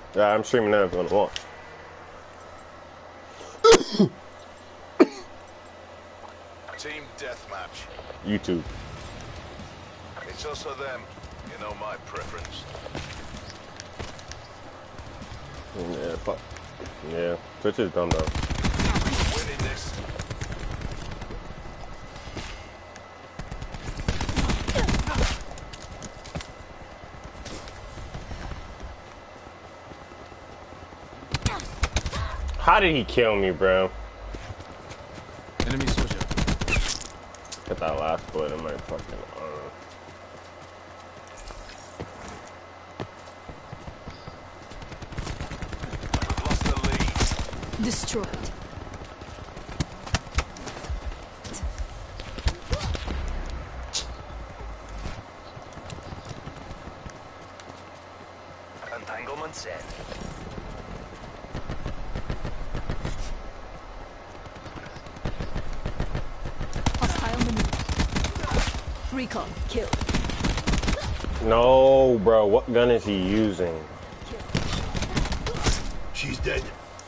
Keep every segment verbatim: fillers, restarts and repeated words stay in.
Yeah, I'm streaming now if you want to watch. Team deathmatch. YouTube. It's us or them. You know my preference. Yeah, fuck. Yeah, Twitch is dumb though. Winning this. How did he kill me, bro? Enemy soldier. Get that last bullet in my fucking arm. Lost the lead. Destroyed. Entanglement set. Hostile maneuver. Recon killed. No, bro. What gun is he using? She's dead.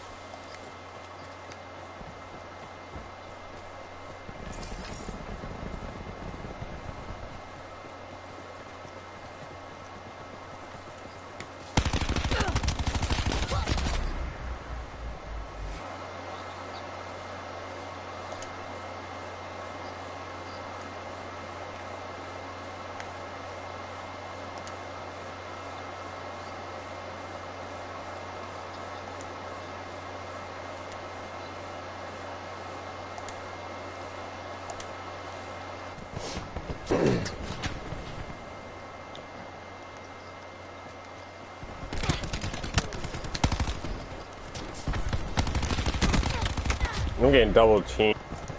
I'm getting double teamed.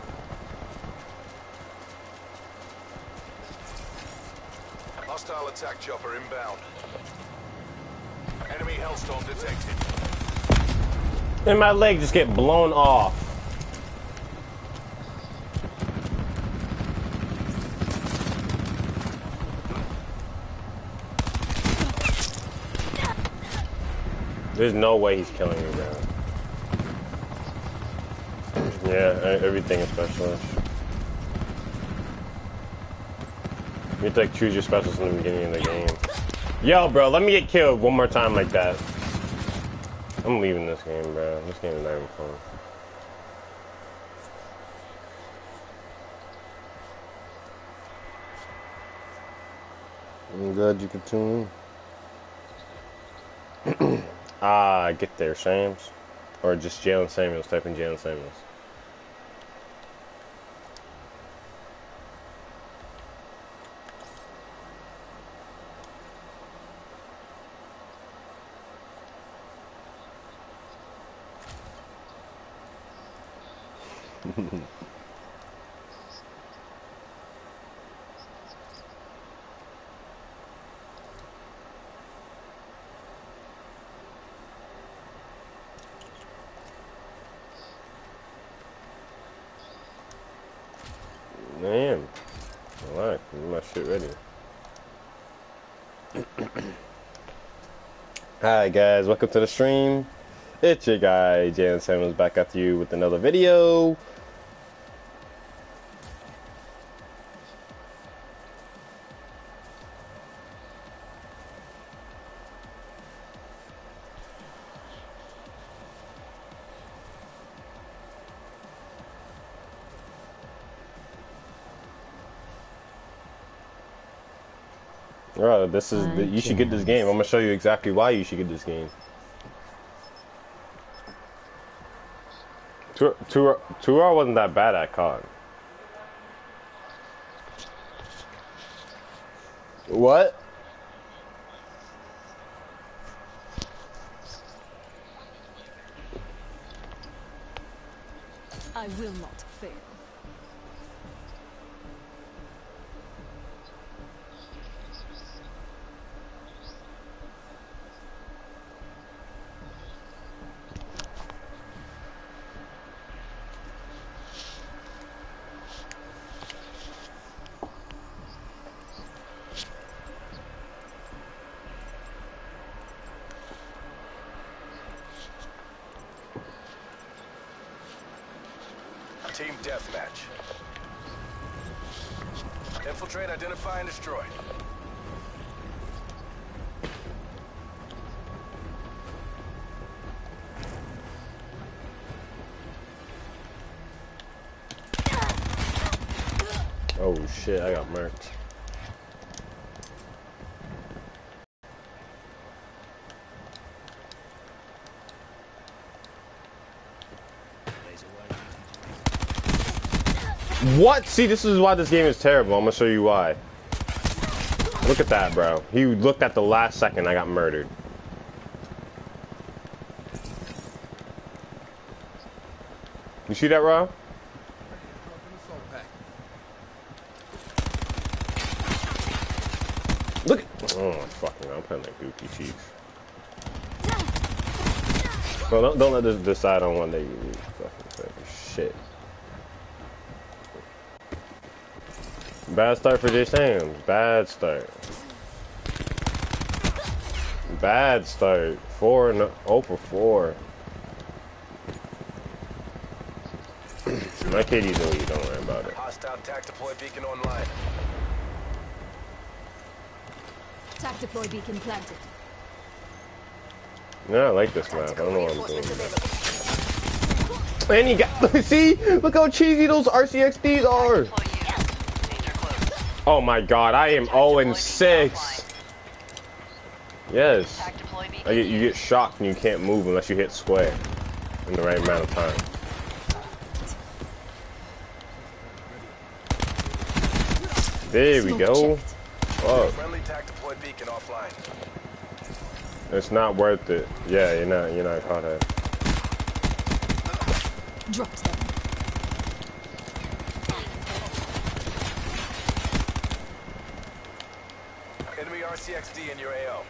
Hostile attack chopper inbound. Enemy Hellstorm detected. And my leg just get blown off. There's no way he's killing me, bro. Yeah, everything is specialist. You have to like choose your specialist in the beginning of the game. Yo, bro, let me get killed one more time like that. I'm leaving this game, bro. This game is not even fun. I'm glad you could tune in. Ah, get there, Shams. Or just Jalen Samuels. Type in Jalen Samuels. Man, alright, my shit ready. Hi guys, welcome to the stream. It's your guy Jalen Samuels back at you with another video. Bro, this is the, you should get this game. I'm gonna show you exactly why you should get this game. Two two two R wasn't that bad at C O D. What? I will not fail. Team deathmatch. Infiltrate, identify, and destroy. Oh shit, I got murked. What? See, this is why this game is terrible. I'm gonna show you why. Look at that, bro. He looked at the last second I got murdered. You see that, Rob? Look at, oh fucking, I'm playing like Goofy Chief. Well, don't, don't let this decide on one day you fucking shit. Bad start for J Sam. Bad start. Bad start. Four no, oh for four. My K D's elite, don't worry about it. Hostile tac deploy beacon online. Tac deploy beacon planted. Yeah, I like this map. I don't know what I'm doing. And you got, see? Look how cheesy those R C X Ds are. Oh my god, I am oh and six. Yes. I get, you get shocked and you can't move unless you hit square in the right amount of time. There we go. Oh. Friendly tac deploy beacon offline. It's not worth it. Yeah, you're not you're not caught at. Drop them. Enemy R C X D in your A O.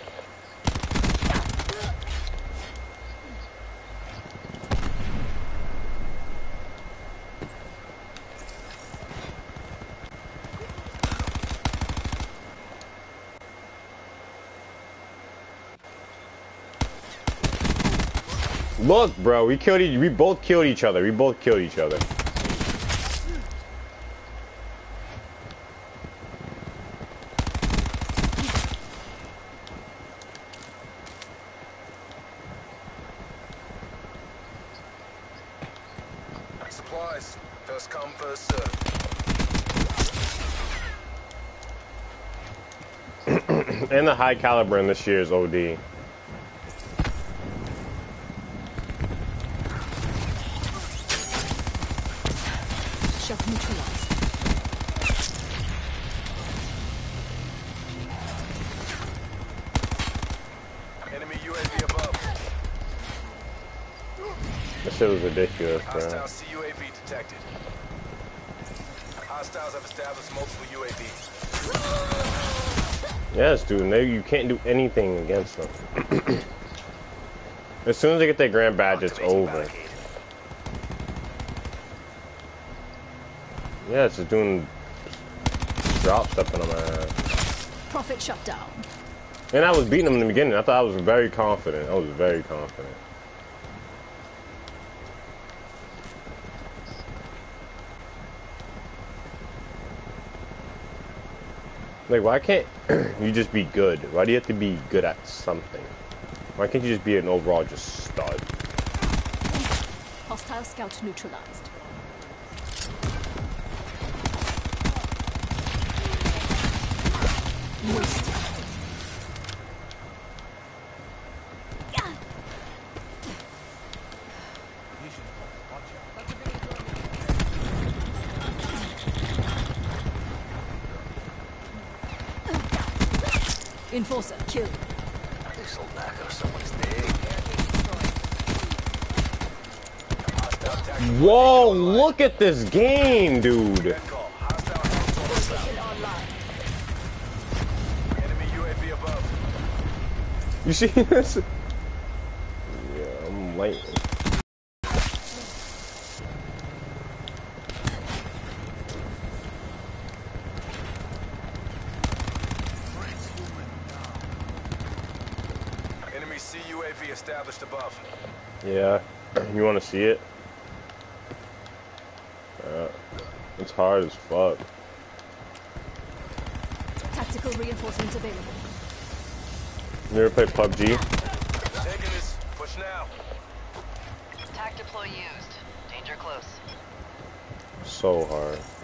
Look, bro, we killed each, we both killed each other. We both killed each other. Supplies. First come, first serve. And the high caliber in this year is O D. Shock neutralized. Enemy U A V above. That shit was ridiculous, bro. Hostile C U A V detected. Hostiles have established multiple U A Vs. Yes, dude, they, you can't do anything against them. As soon as they get their grand badge, it's over. Yeah, it's just doing drop stepping on my ass. Profit shut down. And I was beating them in the beginning. I thought I was very confident. I was very confident. Like, why can't you just be good? Why do you have to be good at something? Why can't you just be an overall just stud? Hostile scout neutralized. Wasted. Enforcer killed. This'll knock out someone's day. Whoa, look at this game, dude. Good call. Hostile hands online. Enemy U A V above. You see this? Yeah, I'm late. Enemy C U A V established above. Yeah, you want to see it? Uh, It's hard as fuck. Tactical reinforcements available. You ever play P U B G? Taking this. Push now. Tac deploy used. Danger close. So hard.